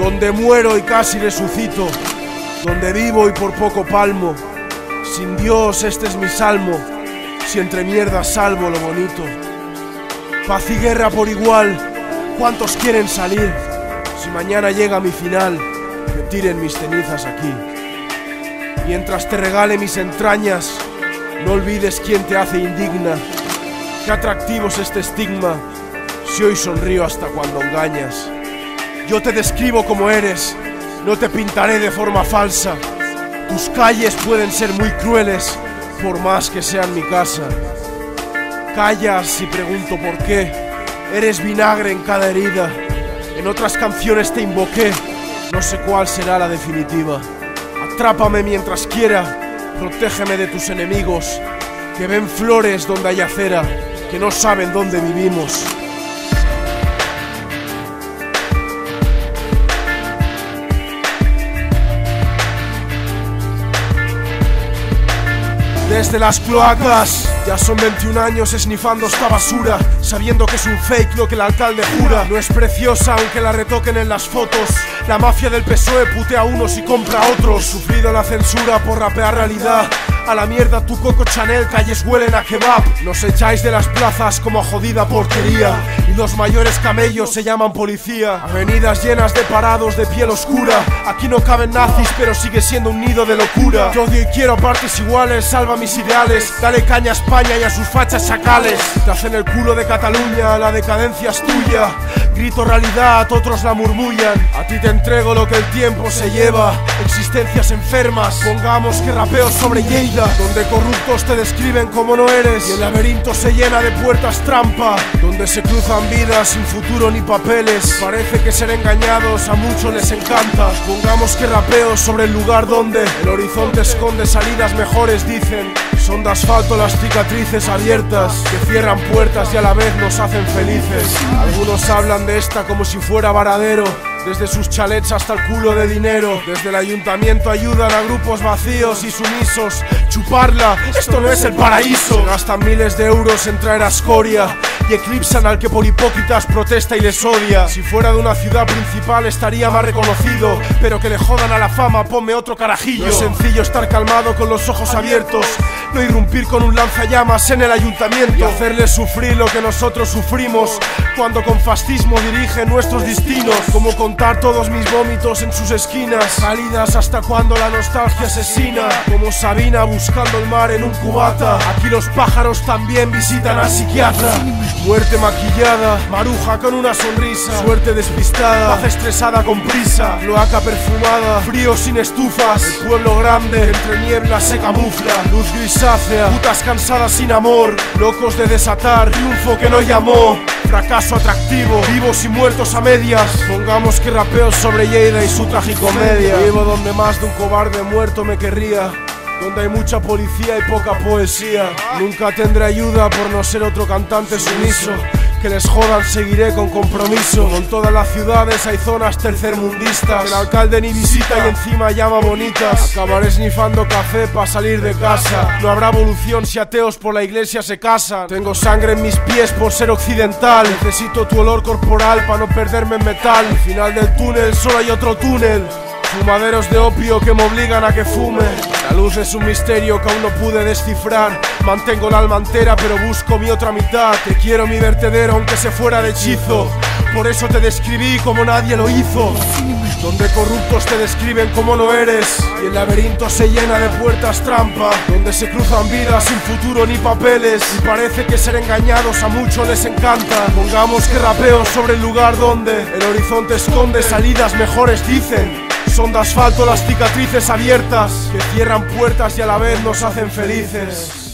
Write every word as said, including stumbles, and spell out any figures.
donde muero y casi resucito, donde vivo y por poco palmo. Sin Dios este es mi salmo, si entre mierdas salvo lo bonito. Paz y guerra por igual, ¿cuántos quieren salir? Si mañana llega mi final, que tiren mis cenizas aquí. Mientras te regale mis entrañas, no olvides quién te hace indigna. Qué atractivo es este estigma, si hoy sonrío hasta cuando engañas. Yo te describo como eres, no te pintaré de forma falsa. Tus calles pueden ser muy crueles, por más que sean mi casa. Callas y pregunto por qué, eres vinagre en cada herida. En otras canciones te invoqué, no sé cuál será la definitiva. Atrápame mientras quiera, protégeme de tus enemigos, que ven flores donde hay acera, que no saben dónde vivimos. Desde las cloacas, ya son veintiún años esnifando esta basura, sabiendo que es un fake lo que el alcalde jura. No es preciosa aunque la retoquen en las fotos. La mafia del P S O E putea a unos y compra a otros. Sufrido la censura por rapear realidad. A la mierda tu Coco Chanel, calles huelen a kebab. Nos echáis de las plazas como a jodida porquería, y los mayores camellos se llaman policía. Avenidas llenas de parados de piel oscura. Aquí no caben nazis pero sigue siendo un nido de locura. Yo odio y quiero a partes iguales, salva mis ideales. Dale caña a España y a sus fachas chacales. Te hacen el culo de Cataluña, la decadencia es tuya. Grito realidad, otros la murmullan. A ti te entrego lo que el tiempo se lleva. Existencias enfermas, pongamos que rapeo sobre Lleida, donde corruptos te describen como no eres, y el laberinto se llena de puertas trampa, donde se cruzan vidas sin futuro ni papeles. Parece que ser engañados a muchos les encanta. Pongamos que rapeo sobre el lugar donde el horizonte esconde salidas mejores, dicen. Son de asfalto las cicatrices abiertas, que cierran puertas y a la vez nos hacen felices. Algunos hablan de esta como si fuera varadero, desde sus chalets hasta el culo de dinero. Desde el ayuntamiento ayudan a grupos vacíos y sumisos. Chuparla, esto no es el paraíso. Se gastan miles de euros en traer a escoria y eclipsan al que por hipócritas protesta y les odia. Si fuera de una ciudad principal estaría más reconocido, pero que le jodan a la fama, ponme otro carajillo. No es sencillo estar calmado con los ojos abiertos, no irrumpir con un lanzallamas en el ayuntamiento y hacerles sufrir lo que nosotros sufrimos cuando con fascismo dirigen nuestros destinos. Como contar todos mis vómitos en sus esquinas, salidas hasta cuando la nostalgia asesina. Como Sabina buscando el mar en un cubata, aquí los pájaros también visitan al psiquiatra. Muerte maquillada, maruja con una sonrisa, suerte despistada, paz estresada con prisa, cloaca perfumada, frío sin estufas, el pueblo grande entre niebla se camufla, luz grisácea, putas cansadas sin amor, locos de desatar, triunfo que no llamó, fracaso atractivo, vivos y muertos a medias. Pongamos que rapeo sobre Lleida y su tragicomedia. Vivo donde más de un cobarde muerto me querría, donde hay mucha policía y poca poesía. Nunca tendré ayuda por no ser otro cantante sumiso. Que les jodan, seguiré con compromiso. Como en todas las ciudades hay zonas tercermundistas, que el alcalde ni visita y encima llama bonitas. Acabaré snifando café para salir de casa. No habrá evolución si ateos por la iglesia se casan. Tengo sangre en mis pies por ser occidental. Necesito tu olor corporal para no perderme en metal. Al final del túnel solo hay otro túnel. Fumaderos de opio que me obligan a que fume. La luz es un misterio que aún no pude descifrar. Mantengo el alma entera pero busco mi otra mitad. Te quiero mi vertedero aunque se fuera de hechizo. Por eso te describí como nadie lo hizo. Donde corruptos te describen como no eres, y el laberinto se llena de puertas trampa, donde se cruzan vidas sin futuro ni papeles, y parece que ser engañados a muchos les encanta. Pongamos que rapeo sobre el lugar donde el horizonte esconde salidas mejores, dicen. Son de asfalto las cicatrices abiertas, que cierran puertas y a la vez nos hacen felices.